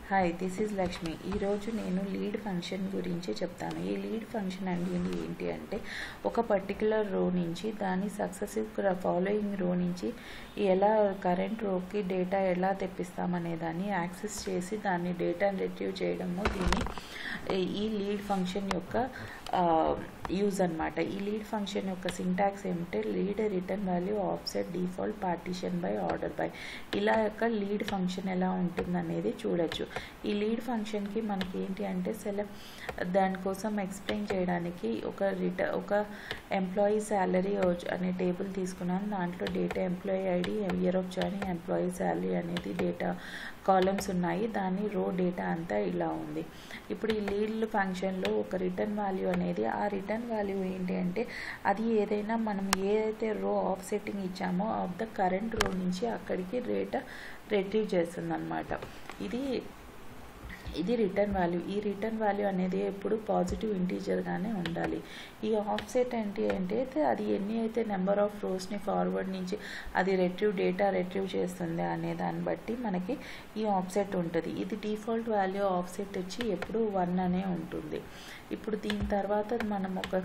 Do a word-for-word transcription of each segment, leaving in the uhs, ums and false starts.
Hi this is Lakshmi. ఈరోజు నేను lead function గురించి చెప్తాను. ఈ లీడ్ ఫంక్షన్ అనేది ఏంటి అంటే ఒక పర్టికులర్ రో నుంచి దాని సక్సెసివ్ ఫాలోయింగ్ రో నుంచి ఎలా కరెంట్ రోకి డేటా ఎలా తెప్పిస్తామనే దాన్ని యాక్సెస్ చేసి దాన్ని డేటాను రిట్రీవ్ చేయడము దీన్ని ఈ లీడ్ ఫంక్షన్ యొక్క యూజ్ అనమాట. ఈ లీడ్ ఫంక్షన్ యొక్క సింటాక్స్ ఏమిటంటే lead return value offset default partition by order by. ఇలా యొక్క లీడ్ ఫంక్షన్ ఎలా ఉంటుందనేది చూడొచ్చు. ఈ లీడ్ ఫంక్షన్కి మనకి ఏంటి అంటే సెలెక్ట్ దానికోసం ఎక్స్ప్లెయిన్ చేయడానికి ఒక రిట ఒక ఎంప్లాయీ శాలరీ అనే టేబుల్ తీసుకున్నాను. దాంట్లో data employee ID, year of joining, employee salary అనేది డేటా కాలమ్స్ ఉన్నాయి. దాని రో డేటా అంతా ఇలా ఉంది. ఇప్పుడు ఈ లీడ్ ఫంక్షన్లో ఒక రిటర్న్ వాల్యూ అనేది ఆ రిటర్న్ వాల్యూ ఏంటి అంటే అది ఏదైనా మనం ఏదైతే రో ఆఫ్ సెట్టింగ్ ఇచ్చామో ఆఫ్ ద కరెంట్ రో నుంచి అక్కడికి డేటా రిట్రీవ్ చేస్తుంది అనమాట. ఇది ఇది రిటర్న్ వాల్యూ. ఈ రిటర్న్ వాల్యూ అనేది ఎప్పుడు పాజిటివ్ ఇంటీజర్గానే ఉండాలి. ఈ ఆఫ్సెట్ ఏంటి అంటే అది ఎన్ని అయితే నెంబర్ ఆఫ్ రోస్ని ఫార్వర్డ్ నుంచి అది రిట్రీవ్ డేటా రిట్రీవ్ చేస్తుంది అనే దాన్ని బట్టి మనకి ఈ ఆఫ్సెట్ ఉంటుంది. ఇది డిఫాల్ట్ వాల్యూ ఆఫ్సెట్ వచ్చి ఎప్పుడు వన్ అనే ఉంటుంది. ఇప్పుడు దీని తర్వాత మనం ఒక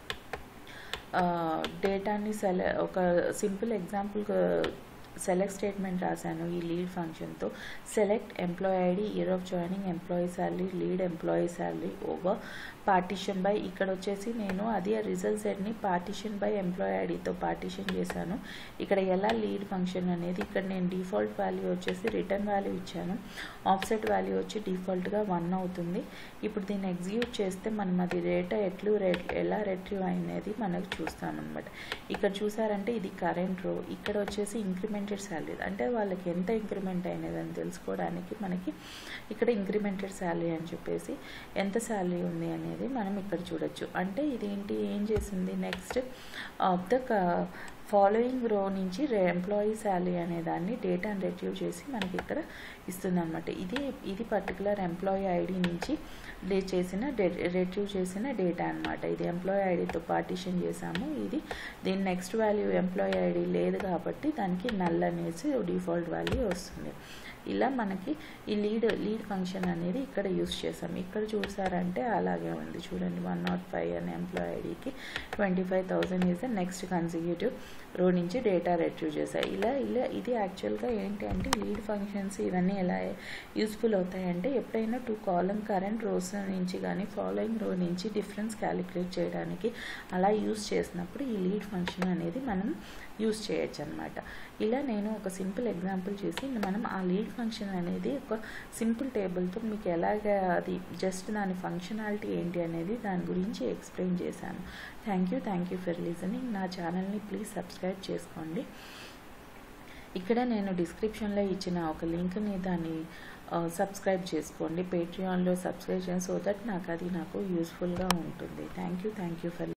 డేటాని సెలె ఒక సింపుల్ ఎగ్జాంపుల్ సెలెక్ట్ స్టేట్మెంట్ రాశాను ఈ లీడ్ ఫంక్షన్తో. Select employee ID, year of joining, employee salary, lead employee salary over partition by. ఇక్కడ వచ్చేసి నేను అది రిజల్ట్ సెట్ని పార్టీషన్ బై ఎంప్లాయీ ఐడితో పార్టీషన్ చేశాను. ఇక్కడ ఎలా లీడ్ ఫంక్షన్ అనేది ఇక్కడ నేను డిఫాల్ట్ వాల్యూ వచ్చేసి రిటర్న్ వాల్యూ ఇచ్చాను. ఆఫ్సెట్ వాల్యూ వచ్చి డిఫాల్ట్గా వన్ అవుతుంది. ఇప్పుడు దీన్ని ఎగ్జిక్యూట్ చేస్తే మనం అది డేటా ఎట్లు ఎలా రిట్రీవ్ అయినది మనకు చూస్తామన్నమాట. ఇక్కడ చూసారంటే ఇది కరెంట్ రో. ఇక్కడ వచ్చేసి ఇంక్రిమెంటెడ్ శాలరీ అంటే వాళ్ళకి ఎంత ఇంక్రిమెంట్ అయినది అని తెలుసుకోవడానికి మనకి ఇక్కడ ఇంక్రిమెంటెడ్ శాలరీ అని చెప్పేసి ఎంత శాలరీ ఉంది అనేది మనం ఇక్కడ చూడొచ్చు. అంటే ఇదేంటి ఏం చేసింది నెక్స్ట్ ఆఫ్ ద ఫాలోయింగ్ రో నుంచి ఎంప్లాయీ శాలరీ అనే దాన్ని డేటాను రిట్రీవ్ చేసి మనకి ఇక్కడ ఇస్తుంది అనమాట. ఇది ఇది పర్టికులర్ ఎంప్లాయీ ఐడి నుంచి డే చేసిన రిట్రీవ్ చేసిన డేటా అనమాట. ఇది ఎంప్లాయీ ఐడితో పార్టీషన్ చేసాము. ఇది దీని నెక్స్ట్ వాల్యూ ఎంప్లాయీ ఐడి లేదు కాబట్టి దానికి నల్ అనేసి డిఫాల్ట్ వాల్యూ వస్తుంది. ఇలా మనకి ఈ లీడ్ లీడ్ ఫంక్షన్ అనేది ఇక్కడ యూస్ చేసాం. ఇక్కడ చూసారంటే అలాగే ఉంది చూడండి. వన్ నాట్ ఫైవ్ అనే ఎంప్లాయీ ఐడికి twenty five thousand is the next consecutive row నుంచి డేటా రిట్రీవ్ చేశాయి. ఇలా ఇలా ఇది యాక్చువల్గా ఏంటి అంటే లీడ్ ఫంక్షన్స్ ఇవన్నీ ఎలా యూస్ఫుల్ అవుతాయంటే ఎప్పుడైనా టూ కాలం కరెంట్ రోస్ నుంచి కానీ ఫాలోయింగ్ రో నుంచి డిఫరెన్స్ క్యాలిక్యులేట్ చేయడానికి అలా యూస్ చేసినప్పుడు ఈ లీడ్ ఫంక్షన్ అనేది మనం యూస్ చేయొచ్చు అనమాట. ఇలా నేను ఒక సింపుల్ ఎగ్జాంపుల్ చేసి మనం ఆ లీడ్ ఫంక్షన్ అనేది ఒక సింపుల్ టేబుల్తో మీకు ఎలాగ అది జస్ట్ దాని ఫంక్షనాలిటీ ఏంటి అనేది దాని గురించి ఎక్స్ప్లెయిన్ చేశాను. Thank you thank you for listening. నా ఛానల్ని ప్లీజ్ సబ్స్క్రైబ్ చేసుకోండి. ఇక్కడ నేను డిస్క్రిప్షన్లో ఇచ్చిన ఒక లింక్ని దాన్ని సబ్స్క్రైబ్ చేసుకోండి. పేట్రియాన్లో సబ్స్క్రైబ్ చేయండి సో దట్ నాకు అది నాకు యూస్ఫుల్గా ఉంటుంది. Thank you thank you for